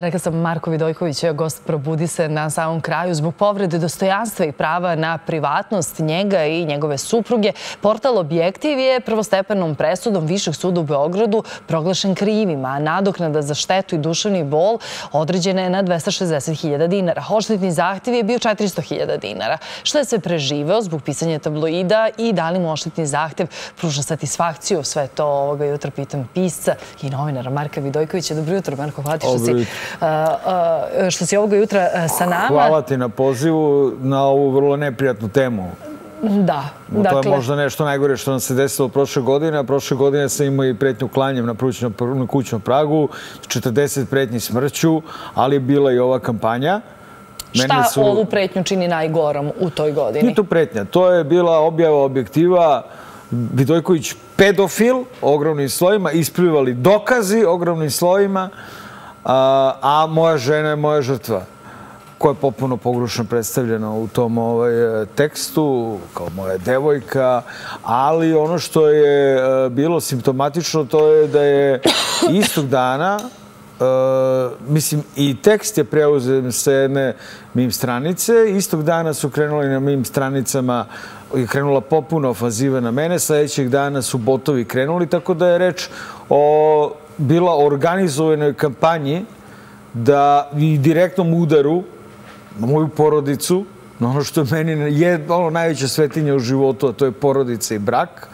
Rekla sam, Marko Vidojković je gost Probudi se na samom kraju. Zbog povrede dostojanstva i prava na privatnost njega i njegove supruge, portal Objektiv je prvostepenom presudom Višeg suda u Beogradu proglašen krivima, a nadoknada za štetu i duševni bol određena je na 260.000 dinara. Odštetni zahtev je bio 400.000 dinara. Šta je sve preživeo zbog pisanja tabloida i da li mu odštetni zahtev pruža satisfakciju? Sve to ovoga jutra pitam pisca i novinara Marka Vidojkovića. Dobro jutro, Marko, hvala ti što si ovoga jutra sa nama. Hvala ti na pozivu na ovu vrlo neprijatnu temu. Da. To je možda nešto najgore što nam se desilo prošle godine, a prošle godine sam imao i pretnju klanjem na kućnom pragu, 40 pretnji smrću, ali je bila i ova kampanja. Šta ovu pretnju čini najgorom u toj godini? Nije to pretnja, to je bila objava Objektiva Vidojković pedofil ogromnim slovima, isplivali dokazi ogromnim slovima, a moja žena je moja žrtva, koja je potpuno pogrešno predstavljena u tom tekstu, kao moja devojka, ali ono što je bilo simptomatično to je da je istog dana, mislim, i tekst je preuzet sa jedne meme stranice, istog dana su krenuli na meme stranicama, je krenula potpuno ofanziva na mene, sledećeg dana su botovi krenuli, tako da je reč o bila organizovanoj kampanji da i direktnom udaru na moju porodicu, na ono što je meni najveća svetinja u životu, a to je porodica i brak.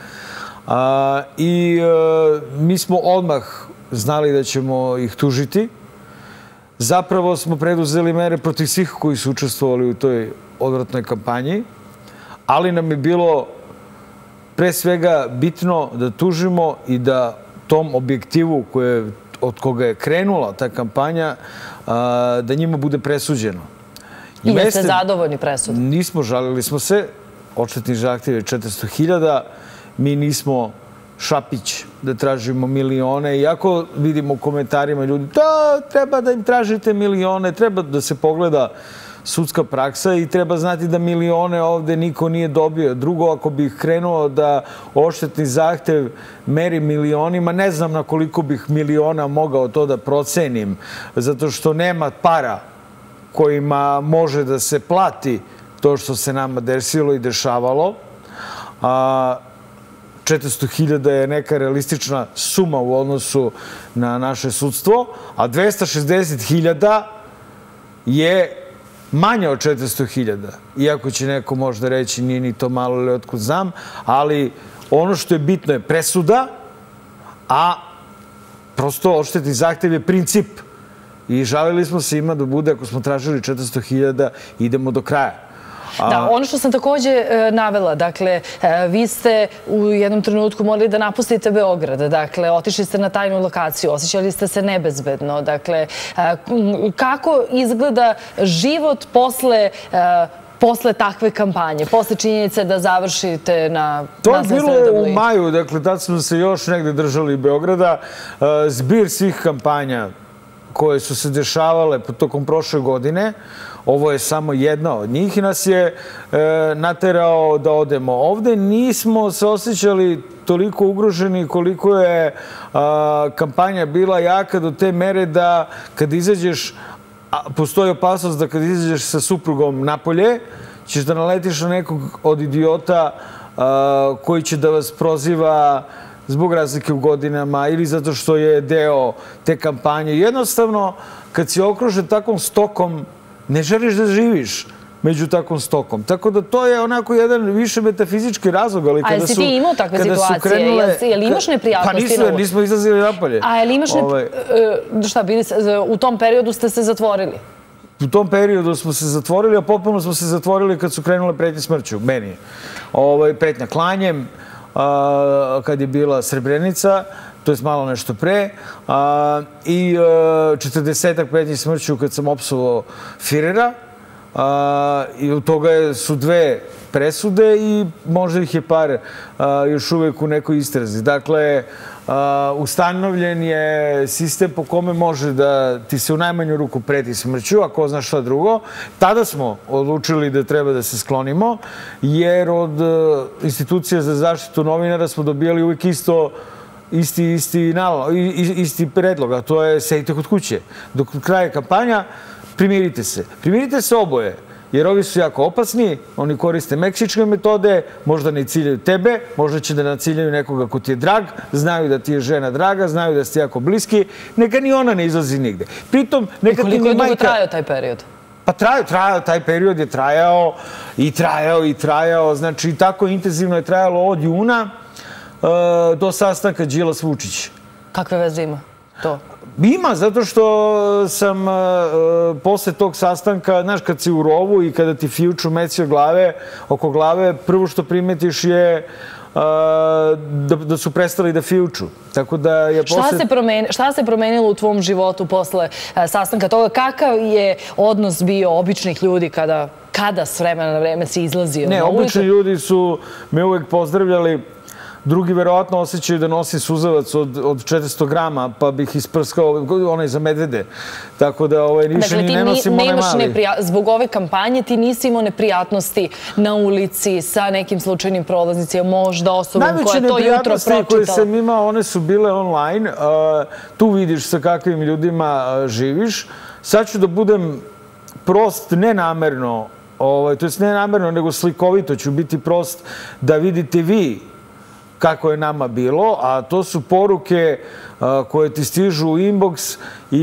I mi smo odmah znali da ćemo ih tužiti. Zapravo smo preduzeli mere protiv svih koji su učestvovali u toj odvratnoj kampanji, ali nam je bilo pre svega bitno da tužimo i da tom Objektivu od koga je krenula ta kampanja, da njima bude presuđeno. I jeste zadovoljni presudom? Nismo, žalili smo se. Odštetni zahtev je 400.000. Mi nismo Šapić da tražimo milione. Iako vidimo u komentarima ljudi, da, treba da im tražite milione, treba da se pogleda sudska praksa i treba znati da milione ovde niko nije dobio. Drugo, ako bih krenuo da odštetni zahtev meri milionima, ne znam na koliko bih miliona mogao to da procenim, zato što nema para kojima može da se plati to što se nama desilo i dešavalo. 400.000 je neka realistična suma u odnosu na naše sudstvo, a 260.000 je manje od 400.000, iako će neko možda reći nije ni to malo ili otkud znam, ali ono što je bitno je presuda, a prosto odštetni zahtev je princip. I žalili smo se ima da bude, ako smo tražili 400.000, idemo do kraja. Da, ono što sam takođe navela, dakle, vi ste u jednom trenutku morali da napustite Beograd, dakle, otišli ste na tajnu lokaciju, osjećali ste se nebezbedno, dakle, kako izgleda život posle takve kampanje, posle činjenice da završite na To je bilo u maju, dakle, tad smo se još negde držali Beograda. Zbir svih kampanja koje su se dešavale tokom prošle godine, ovo je samo jedna od njih i nas je naterao da odemo. Ovde nismo se osjećali toliko ugroženi koliko je kampanja bila jaka do te mere da kad izađeš, postoji opasnost da kad izađeš sa suprugom napolje, ćeš da naletiš na nekog od idiota koji će da vas proziva zbog razlike u godinama ili zato što je deo te kampanje. Jednostavno, kad si okružen takvom stokom, ne želiš da živiš među takvom stokom. Tako da to je onako jedan više metafizički razlog. A jesi ti imao takve situacije? Jel imaš neprijatnosti? Pa nismo izlazili napolje. A jel imaš šta, u tom periodu ste se zatvorili? U tom periodu smo se zatvorili, a potpuno smo se zatvorili kad su krenule pretnje smrću. Meni pretnja klanjem, kad je bila Srebrenica, to je malo nešto pre, i 40-ak pretnji smrću kad sam opsovao Firera, i od toga su 2 presude i možda ih je par još uvek u nekoj istrazi. Dakle, ustanovljen je sistem po kome može da ti se u najmanju ruku preti smrću, a ko zna šta drugo. Tada smo odlučili da treba da se sklonimo, jer od institucija za zaštitu novinara smo dobijali uvek isto isti predlog, a to je sedite kod kuće. Dok traje kampanja, primirite se. Primirite se oboje, jer ovi su jako opasni, oni koriste meksičke metode, možda ne ciljaju tebe, možda će da naciljaju nekoga ko ti je drag, znaju da ti je žena draga, znaju da ste jako bliski, neka ni ona ne izlazi nigde. Pritom, neka ti ni majka... I koliko je dugo trajao taj period? Pa taj period je trajao i trajao, znači tako intenzivno je trajalo od juna do sastanka Đilas-Vučić. Kakve veze ima to? Ima, zato što sam posle tog sastanka, znaš, kad si u rovu i kada ti fijuču meci oko glave, prvo što primetiš je da su prestali da fijuču. Tako da je posle... Šta se promenilo u tvom životu posle sastanka toga? Kakav je odnos bio običnih ljudi kada s vremena na vreme si izlazio na ulicu? Ne, obični ljudi su me uvek pozdravljali. Drugi verovatno osjećaju da nosi suzavac od 400 grama, pa bih isprskao onaj za medvede. Tako da više ni ne nosim onaj mali. Zbog ove kampanje ti nisi imao neprijatnosti na ulici sa nekim slučajnim prolaznicima, možda osobom koja to jutro pročitala? Najveće neprijatnosti koje sam imao, one su bile online. Tu vidiš sa kakvim ljudima živiš. Sad ću da budem prost, nenamerno, to je nenamerno, nego slikovito ću biti prost da vidite vi kako je nama bilo, a to su poruke koje ti stižu u inbox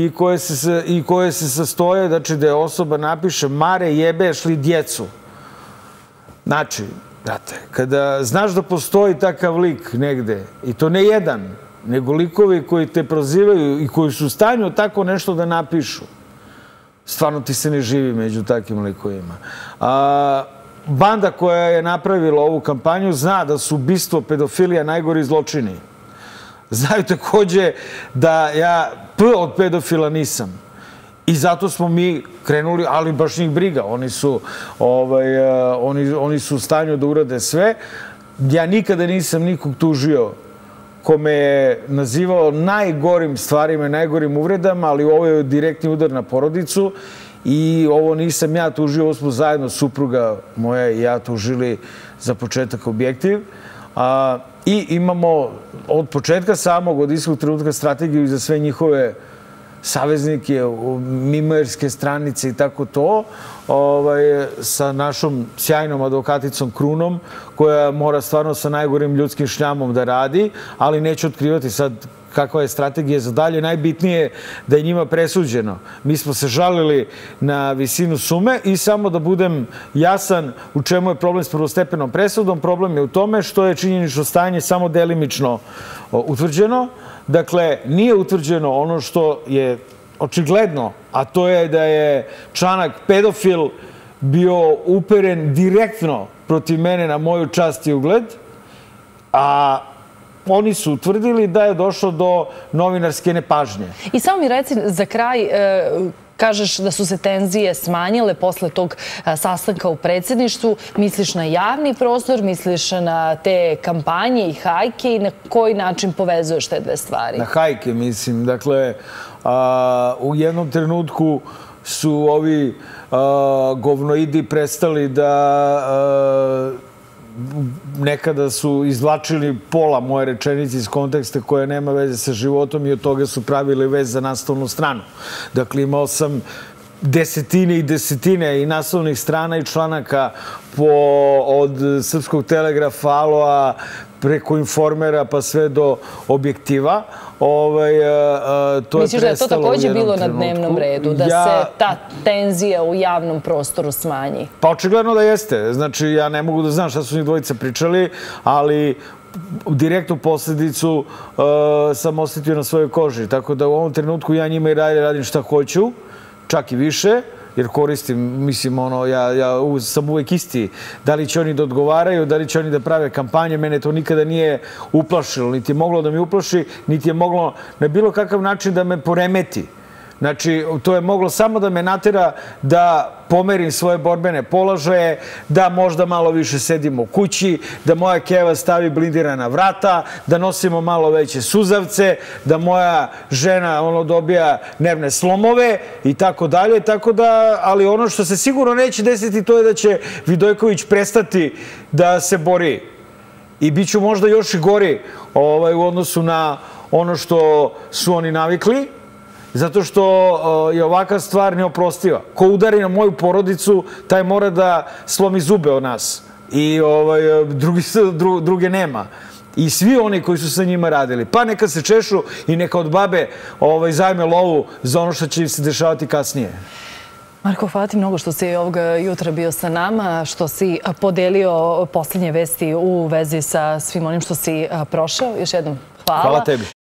i koje se sastoje, znači da je osoba napiše Mare, jebeš li djecu? Znači, brate, kada znaš da postoji takav lik negde, i to ne jedan, nego likovi koji te prozivaju i koji su u stanju tako nešto da napišu, stvarno ti se ne živi među takvim likovima. Banda koja je napravila ovu kampanju zna da su ubistvo, pedofilija najgori zločini. Znaju takođe da ja od pedofila nisam. I zato smo mi krenuli, ali baš njih briga. Oni su u stanju da urade sve. Ja nikada nisam nikog tužio ko me je nazivao najgorim stvarima, najgorim uvredama, ali ovo je direktni udar na porodicu. I ovo nisam ja tužio, ovo smo zajedno, supruga moja i ja tužili za početak Objektiv. I imamo od početka samog, od istog trenutka strategiju i za sve njihove saveznike, mimojerske stranice i tako to, sa našom sjajnom advokaticom Krunom, koja mora stvarno sa najgorim ljudskim šljamom da radi, ali neću otkrivati sad kakva je strategija za dalje. Najbitnije je da je njima presuđeno. Mi smo se žalili na visinu sume i samo da budem jasan u čemu je problem s prvostepenom presudom. Problem je u tome što je činjenično stanje samo delimično utvrđeno. Dakle, nije utvrđeno ono što je očigledno, a to je da je Čanak pedofil bio uperen direktno protiv mene na moju čast i ugled, a oni su utvrdili da je došlo do novinarske nepažnje. I samo mi reci za kraj, kažeš da su se tenzije smanjile posle tog sastanka u predsjedništvu. Misliš na javni prostor, misliš na te kampanje i hajke i na koji način povezuješ te dve stvari? Na hajke, mislim. Dakle, u jednom trenutku su ovi govnoidi prestali da nekada su izvlačili pola moje rečenice iz konteksta koja nema veze sa životom i od toga su pravili vez za naslovnu stranu. Dakle, imao sam desetine i desetine i naslovnih strana i članaka od Srpskog telegrafa, Aloa, preko Informera pa sve do Objektiva. Misliš da je to također bilo na dnevnom redu, da se ta tenzija u javnom prostoru smanji? Pa očigledno da jeste. Znači, ja ne mogu da znam šta su njih dvojica pričali, ali direktnu posljedicu sam osjetio na svojoj koži. Tako da u ovom trenutku ja njima i dalje radim šta hoću, čak i više, jer koristim, mislim, ja sam uvek isti. Da li će oni da odgovaraju, da li će oni da prave kampanje, mene to nikada nije uplašilo. Niti je moglo da mi uplaši, niti je moglo na bilo kakav način da me poremeti. Znači, to je moglo samo da me natera da pomerim svoje borbene položaje, da možda malo više sedimo u kući, da moja keva stavi blindirana vrata, da nosimo malo veće suzavce, da moja žena dobija nervne slomove i tako dalje. Tako da, ali ono što se sigurno neće desiti to je da će Vidojković prestati da se bori i bit ću možda još i gori u odnosu na ono što su oni navikli, zato što je ovaka stvar neoprostiva. Ko udari na moju porodicu, taj mora da slomi zube od nas. I druge nema. I svi oni koji su sa njima radili. Pa neka se češu i neka od babe zajme lovu za ono što će im se dešavati kasnije. Marko, hvala ti mnogo što si ovoga jutra bio sa nama, što si podelio posljednje vesti u vezi sa svim onim što si prošao. Još jednom hvala. Hvala tebi.